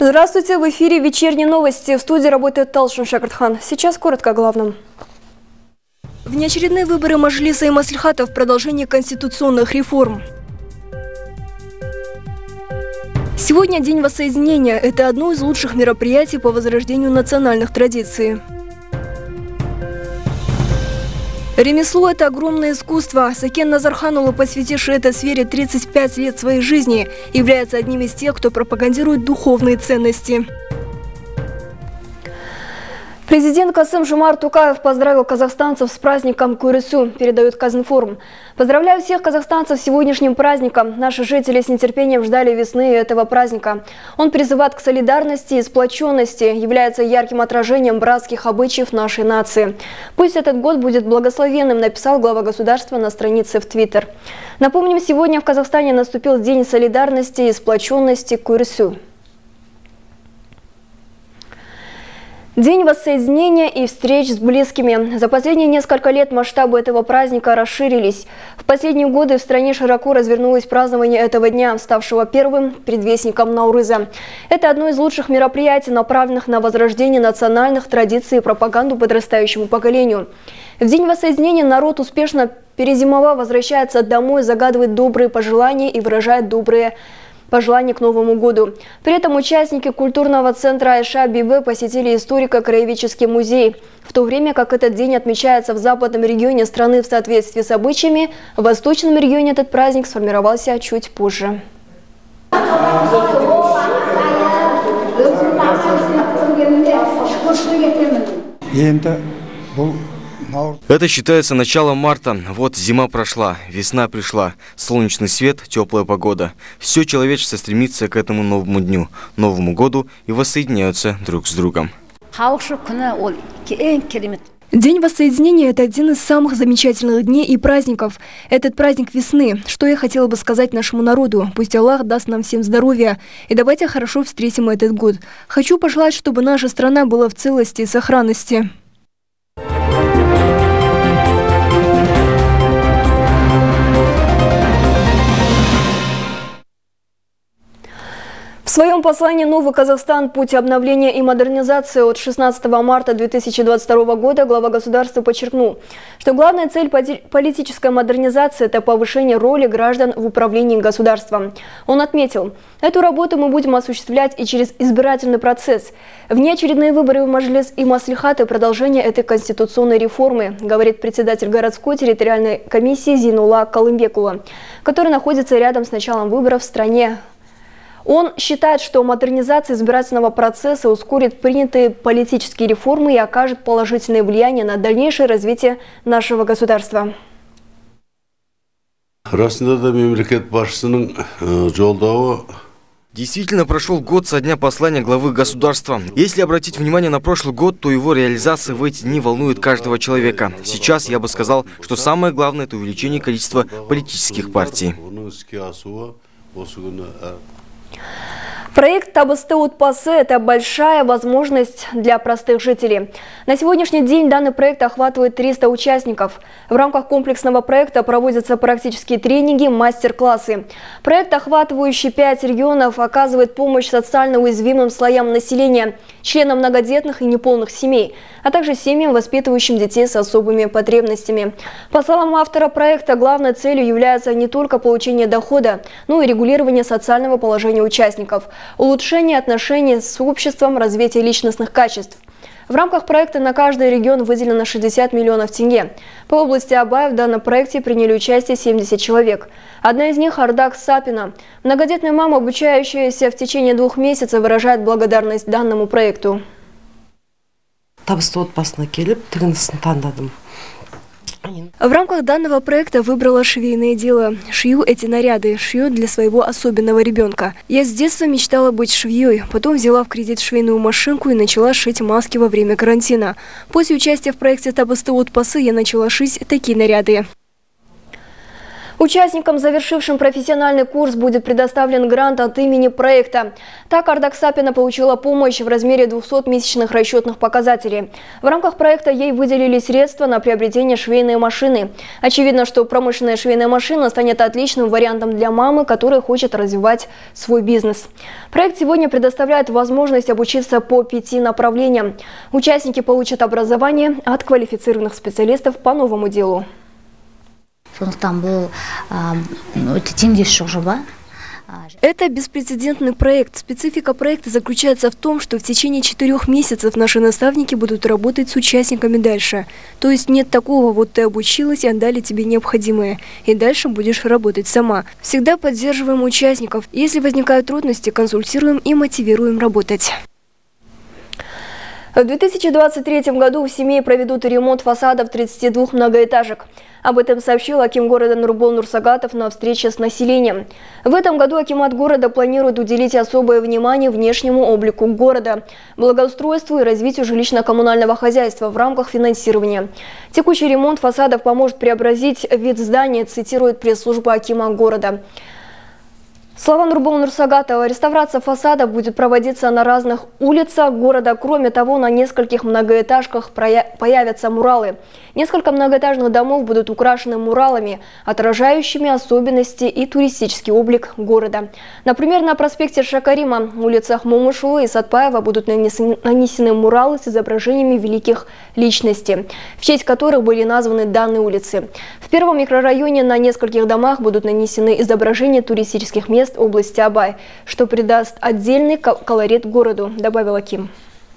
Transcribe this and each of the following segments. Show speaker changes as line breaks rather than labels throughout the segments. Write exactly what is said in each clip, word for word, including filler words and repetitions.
Здравствуйте, в эфире вечерние новости. В студии работает Талшин Шакартхан. Сейчас коротко о главном. Внеочередные выборы Маджлиса и Маслихата в продолжении конституционных реформ. Сегодня День воссоединения. Это одно из лучших мероприятий по возрождению национальных традиций. Ремесло – это огромное искусство. Сакен Назарханула, посвятивший этой сфере тридцать пять лет своей жизни, является одним из тех, кто пропагандирует духовные ценности. Президент Касым-Жомарт Токаев поздравил казахстанцев с праздником Курысу, передает Казинформ. Поздравляю всех казахстанцев с сегодняшним праздником. Наши жители с нетерпением ждали весны этого праздника. Он призывает к солидарности и сплоченности, является ярким отражением братских обычаев нашей нации. Пусть этот год будет благословенным, написал глава государства на странице в Твиттер. Напомним, сегодня в Казахстане наступил День солидарности и сплоченности Курысу. День воссоединения и встреч с близкими. За последние несколько лет масштабы этого праздника расширились. В последние годы в стране широко развернулось празднование этого дня, ставшего первым предвестником Наурыза. Это одно из лучших мероприятий, направленных на возрождение национальных традиций и пропаганду подрастающему поколению. В День воссоединения народ, успешно перезимовав, возвращается домой, загадывает добрые пожелания и выражает добрые пожелания к Новому году. При этом участники культурного центра Айша Бибе посетили историко-краеведческий музей. В то время как этот день отмечается в западном регионе страны в соответствии с обычаями, в восточном регионе этот праздник сформировался чуть позже.
Это считается началом марта. Вот зима прошла, весна пришла, солнечный свет, теплая погода. Все человечество стремится к этому новому дню, Новому году и воссоединяются друг с другом.
День воссоединения – это один из самых замечательных дней и праздников. Этот праздник весны. Что я хотела бы сказать нашему народу? Пусть Аллах даст нам всем здоровья. И давайте хорошо встретим этот год. Хочу пожелать, чтобы наша страна была в целости и сохранности. В своем послании «Новый Казахстан. Путь обновления и модернизации» от шестнадцатого марта две тысячи двадцать второго года глава государства подчеркнул, что главная цель политической модернизации – это повышение роли граждан в управлении государством. Он отметил, эту работу мы будем осуществлять и через избирательный процесс. Внеочередные выборы в Маджлис и Маслихат и продолжение этой конституционной реформы, говорит председатель городской территориальной комиссии Зинула Калымбекула, который находится рядом с началом выборов в стране. Он считает, что модернизация избирательного процесса ускорит принятые политические реформы и окажет положительное влияние на дальнейшее развитие нашего государства.
Действительно, прошел год со дня послания главы государства. Если обратить внимание на прошлый год, то его реализация в эти дни волнует каждого человека. Сейчас я бы сказал, что самое главное – это увеличение количества политических партий.
Проект Табысты Отбасы – это большая возможность для простых жителей. На сегодняшний день данный проект охватывает триста участников. В рамках комплексного проекта проводятся практические тренинги, мастер-классы. Проект, охватывающий пять регионов, оказывает помощь социально уязвимым слоям населения, членам многодетных и неполных семей, а также семьям, воспитывающим детей с особыми потребностями. По словам автора проекта, главной целью является не только получение дохода, но и регулирование социального положения участников, улучшение отношений с обществом, развитие личностных качеств. В рамках проекта на каждый регион выделено шестьдесят миллионов тенге. По области Абая в данном проекте приняли участие семьдесят человек. Одна из них – Ардак Сапина. Многодетная мама, обучающаяся в течение двух месяцев, выражает благодарность данному проекту. В рамках данного проекта выбрала швейное дело. Шью эти наряды, шью для своего особенного ребенка. Я с детства мечтала быть швеей, потом взяла в кредит швейную машинку и начала шить маски во время карантина. После участия в проекте Табысты Отбасы я начала шить такие наряды. Участникам, завершившим профессиональный курс, будет предоставлен грант от имени проекта. Так Ардак Сапина получила помощь в размере двухсот месячных расчетных показателей. В рамках проекта ей выделили средства на приобретение швейной машины. Очевидно, что промышленная швейная машина станет отличным вариантом для мамы, которая хочет развивать свой бизнес. Проект сегодня предоставляет возможность обучиться по пяти направлениям. Участники получат образование от квалифицированных специалистов по новому делу. Это беспрецедентный проект. Специфика проекта заключается в том, что в течение четырех месяцев наши наставники будут работать с участниками дальше. То есть нет такого, вот ты обучилась и отдали тебе необходимое, и дальше будешь работать сама. Всегда поддерживаем участников. Если возникают трудности, консультируем и мотивируем работать. В две тысячи двадцать третьем году в Семее проведут ремонт фасадов тридцати двух многоэтажек. Об этом сообщил аким города Нурбол Нурсагатов на встрече с населением. В этом году акимат города планирует уделить особое внимание внешнему облику города, благоустройству и развитию жилищно-коммунального хозяйства в рамках финансирования. Текущий ремонт фасадов поможет преобразить вид здания, цитирует пресс-служба акима города. Слова Нурбола Нурсагатова, реставрация фасадов будет проводиться на разных улицах города. Кроме того, на нескольких многоэтажках появятся муралы. Несколько многоэтажных домов будут украшены муралами, отражающими особенности и туристический облик города. Например, на проспекте Шакарима, улицах Момышулы и Сатпаева будут нанесены, нанесены муралы с изображениями великих личностей, в честь которых были названы данные улицы. В первом микрорайоне на нескольких домах будут нанесены изображения туристических мест области Абай, что придаст отдельный колорит городу, добавил аким.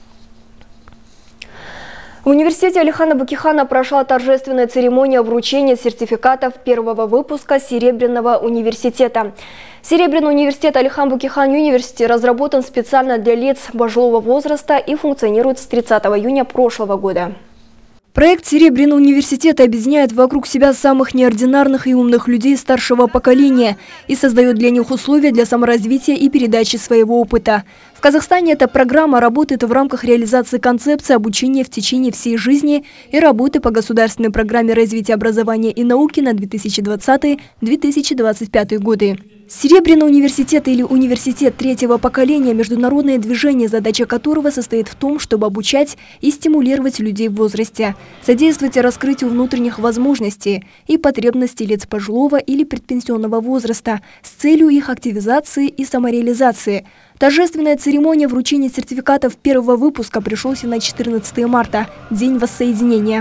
В университете Алихана Букихана прошла торжественная церемония вручения сертификатов первого выпуска Серебряного университета. Серебряный университет Алихан Букихан Юниверсити разработан специально для лиц пожилого возраста и функционирует с тридцатого июня прошлого года. Проект Серебряного университета объединяет вокруг себя самых неординарных и умных людей старшего поколения и создает для них условия для саморазвития и передачи своего опыта. В Казахстане эта программа работает в рамках реализации концепции обучения в течение всей жизни и работы по государственной программе развития образования и науки на две тысячи двадцатый — две тысячи двадцать пятый годы. Серебряный университет или университет третьего поколения – международное движение, задача которого состоит в том, чтобы обучать и стимулировать людей в возрасте, содействовать раскрытию внутренних возможностей и потребностей лиц пожилого или предпенсионного возраста с целью их активизации и самореализации. Торжественная церемония вручения сертификатов первого выпуска пришелся на четырнадцатое марта, День воссоединения.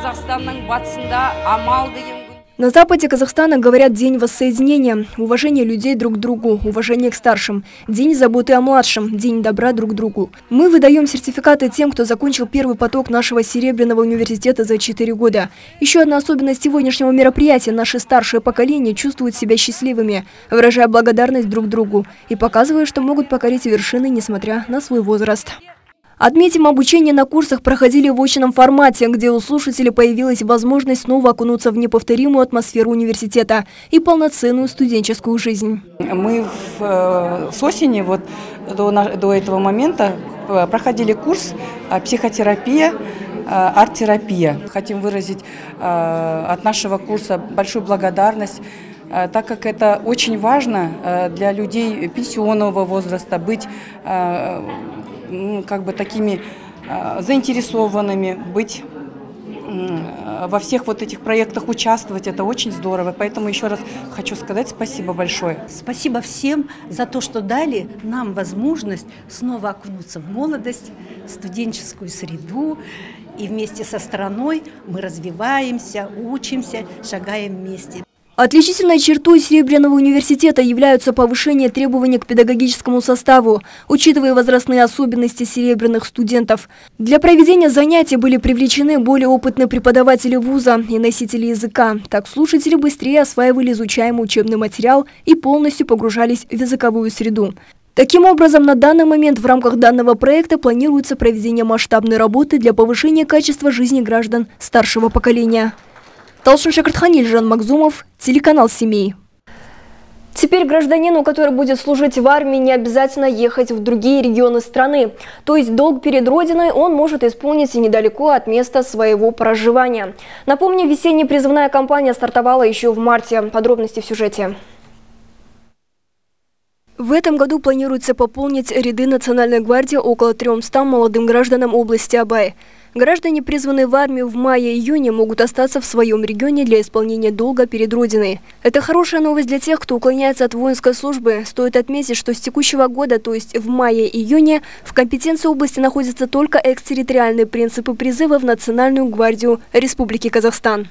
На западе Казахстана говорят День воссоединения, уважение людей друг к другу, уважение к старшим, День заботы о младшем, День добра друг к другу. Мы выдаем сертификаты тем, кто закончил первый поток нашего Серебряного университета за четыре года. Еще одна особенность сегодняшнего мероприятия – наше старшее поколение чувствует себя счастливыми, выражая благодарность друг другу и показывая, что могут покорить вершины, несмотря на свой возраст. Отметим, обучение на курсах проходили в очном формате, где у слушателей появилась возможность снова окунуться в неповторимую атмосферу университета и полноценную студенческую жизнь.
Мы в, с осени вот, до, до этого момента проходили курс психотерапия, арт-терапия. Хотим выразить от нашего курса большую благодарность, так как это очень важно для людей пенсионного возраста быть как бы такими э, заинтересованными, быть э, во всех вот этих проектах участвовать. Это очень здорово. Поэтому еще раз хочу сказать спасибо большое.
Спасибо всем за то, что дали нам возможность снова окунуться в молодость, студенческую среду. И вместе со страной мы развиваемся, учимся, шагаем вместе.
Отличительной чертой Серебряного университета являются повышение требований к педагогическому составу, учитывая возрастные особенности серебряных студентов. Для проведения занятий были привлечены более опытные преподаватели вуза и носители языка. Так слушатели быстрее осваивали изучаемый учебный материал и полностью погружались в языковую среду. Таким образом, на данный момент в рамках данного проекта планируется проведение масштабной работы для повышения качества жизни граждан старшего поколения. Талшин Шакартхан, Ильжан Макзумов, телеканал «Семей». Теперь гражданину, который будет служить в армии, не обязательно ехать в другие регионы страны. То есть долг перед Родиной он может исполнить и недалеко от места своего проживания. Напомню, весенняя призывная кампания стартовала еще в марте. Подробности в сюжете. В этом году планируется пополнить ряды Национальной гвардии около трёхсот молодым гражданам области Абай. Граждане, призванные в армию в мае-июне, могут остаться в своем регионе для исполнения долга перед Родиной. Это хорошая новость для тех, кто уклоняется от воинской службы. Стоит отметить, что с текущего года, то есть в мае-июне, в компетенции области находятся только экстерриториальные принципы призыва в Национальную гвардию Республики Казахстан.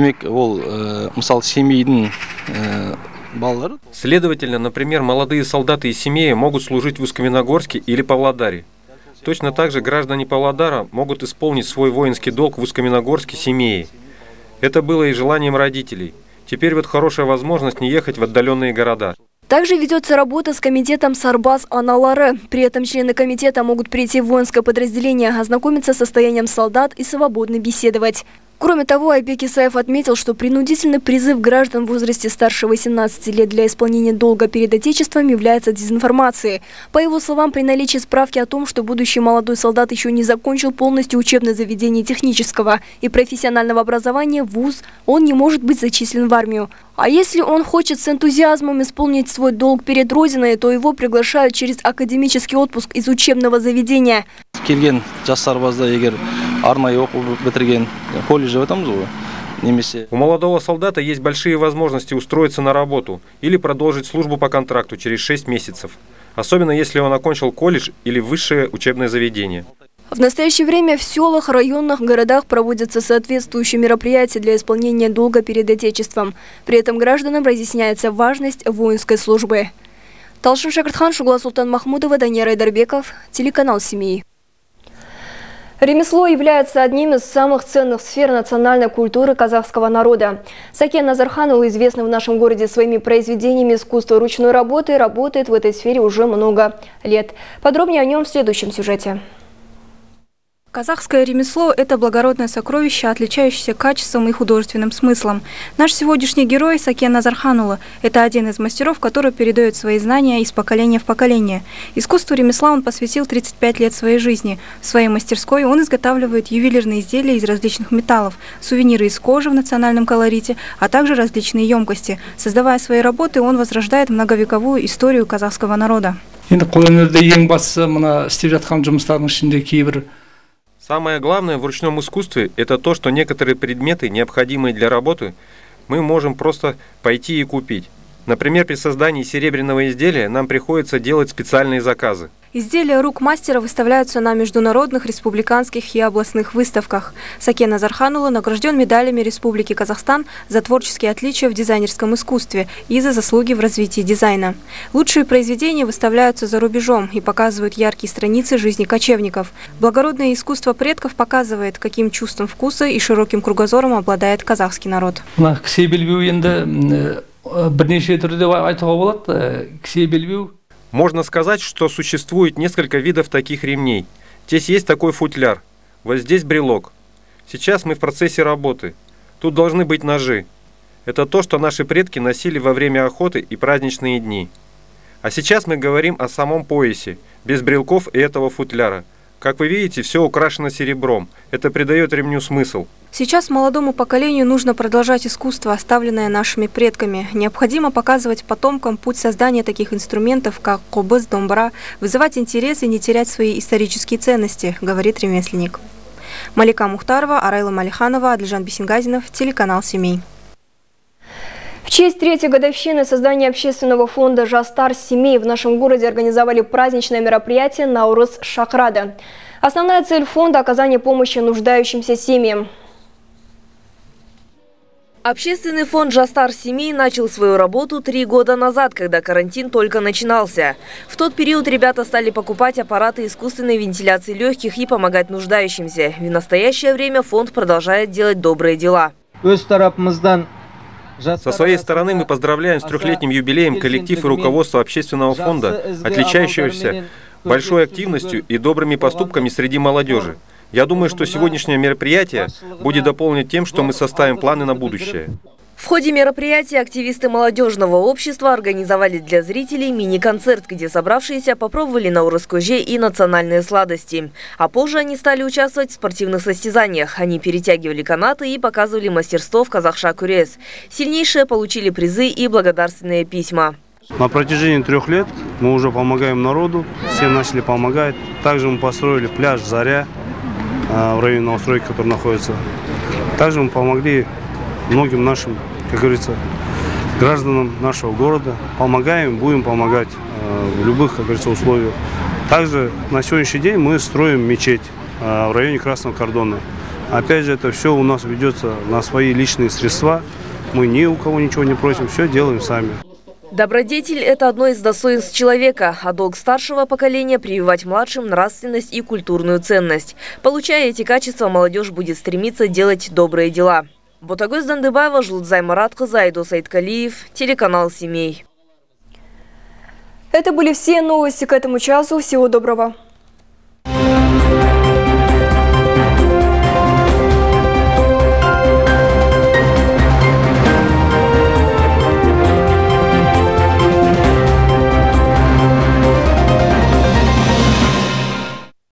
Следовательно, например, молодые солдаты из семьи могут служить в Усть-Каменогорске или Павлодаре. Точно так же граждане Павлодара могут исполнить свой воинский долг в Усть-Каменогорске семьи. Это было и желанием родителей. Теперь вот хорошая возможность не ехать в отдаленные города.
Также ведется работа с комитетом Сарбаз Аналары. При этом члены комитета могут прийти в воинское подразделение, ознакомиться с состоянием солдат и свободно беседовать. Кроме того, Айбек Исаев отметил, что принудительный призыв граждан в возрасте старше восемнадцати лет для исполнения долга перед Отечеством является дезинформацией. По его словам, при наличии справки о том, что будущий молодой солдат еще не закончил полностью учебное заведение технического и профессионального образования в вуз, он не может быть зачислен в армию. А если он хочет с энтузиазмом исполнить свой долг перед Родиной, то его приглашают через академический отпуск из учебного заведения.
У молодого солдата есть большие возможности устроиться на работу или продолжить службу по контракту через шесть месяцев, особенно если он окончил колледж или высшее учебное заведение.
В настоящее время в селах, районах, городах проводятся соответствующие мероприятия для исполнения долга перед Отечеством. При этом гражданам разъясняется важность воинской службы. Талшин Шакартхан, Шугла Султан Махмудова, Данияр Айдарбеков, телеканал «Семей». Ремесло является одним из самых ценных сфер национальной культуры казахского народа. Сакен Назарханул, известный в нашем городе своими произведениями искусства ручной работы, работает в этой сфере уже много лет. Подробнее о нем в следующем сюжете.
Казахское ремесло – это благородное сокровище, отличающееся качеством и художественным смыслом. Наш сегодняшний герой Сакен Назарханула – это один из мастеров, который передает свои знания из поколения в поколение. Искусству ремесла он посвятил тридцать пять лет своей жизни. В своей мастерской он изготавливает ювелирные изделия из различных металлов, сувениры из кожи в национальном колорите, а также различные емкости. Создавая свои работы, он возрождает многовековую историю казахского народа.
Самое главное в ручном искусстве – это то, что некоторые предметы, необходимые для работы, мы можем просто пойти и купить. Например, при создании серебряного изделия нам приходится делать специальные заказы.
Изделия рук мастера выставляются на международных, республиканских и областных выставках. Сакен Назарханула награжден медалями Республики Казахстан за творческие отличия в дизайнерском искусстве и за заслуги в развитии дизайна. Лучшие произведения выставляются за рубежом и показывают яркие страницы жизни кочевников. Благородное искусство предков показывает, каким чувством вкуса и широким кругозором обладает казахский народ.
Можно сказать, что существует несколько видов таких ремней. Здесь есть такой футляр, вот здесь брелок. Сейчас мы в процессе работы. Тут должны быть ножи. Это то, что наши предки носили во время охоты и праздничные дни. А сейчас мы говорим о самом поясе, без брелков и этого футляра. Как вы видите, все украшено серебром. Это придает ремню смысл.
Сейчас молодому поколению нужно продолжать искусство, оставленное нашими предками. Необходимо показывать потомкам путь создания таких инструментов, как кобыз, домбра, вызывать интерес и не терять свои исторические ценности, говорит ремесленник. Малика Мухтарова, Арайла Малиханова, Адлижан Бесингазинов, телеканал «Семей».
В честь третьей годовщины создания общественного фонда «Жастар семей» в нашем городе организовали праздничное мероприятие «Наурыз Шакрада». Основная цель фонда – оказание помощи нуждающимся семьям.
Общественный фонд «Жастар семей» начал свою работу три года назад, когда карантин только начинался. В тот период ребята стали покупать аппараты искусственной вентиляции легких и помогать нуждающимся. В настоящее время фонд продолжает делать добрые дела.
Со своей стороны мы поздравляем с трехлетним юбилеем коллектив и руководство общественного фонда, отличающегося большой активностью и добрыми поступками среди молодежи. Я думаю, что сегодняшнее мероприятие будет дополнено тем, что мы составим планы на будущее.
В ходе мероприятия активисты молодежного общества организовали для зрителей мини-концерт, где собравшиеся попробовали наурыз-көже и национальные сладости. А позже они стали участвовать в спортивных состязаниях. Они перетягивали канаты и показывали мастерство в казахша күрес. Сильнейшие получили призы и благодарственные письма.
На протяжении трех лет мы уже помогаем народу, всем начали помогать. Также мы построили пляж «Заря» в районе новостройки, который находится. Также мы помогли многим нашим, как говорится, гражданам нашего города. Помогаем, будем помогать в любых, как говорится, условиях. Также на сегодняшний день мы строим мечеть в районе Красного Кордона. Опять же, это все у нас ведется на свои личные средства. Мы ни у кого ничего не просим, все делаем сами.
Добродетель – это одно из достоинств человека, а долг старшего поколения – прививать младшим нравственность и культурную ценность. Получая эти качества, молодежь будет стремиться делать добрые дела. Ботагөз Дандыбаева, Жулдзай Маратқызы, Айдос Айткалиев, телеканал «Семей».
Это были все новости к этому часу. Всего доброго.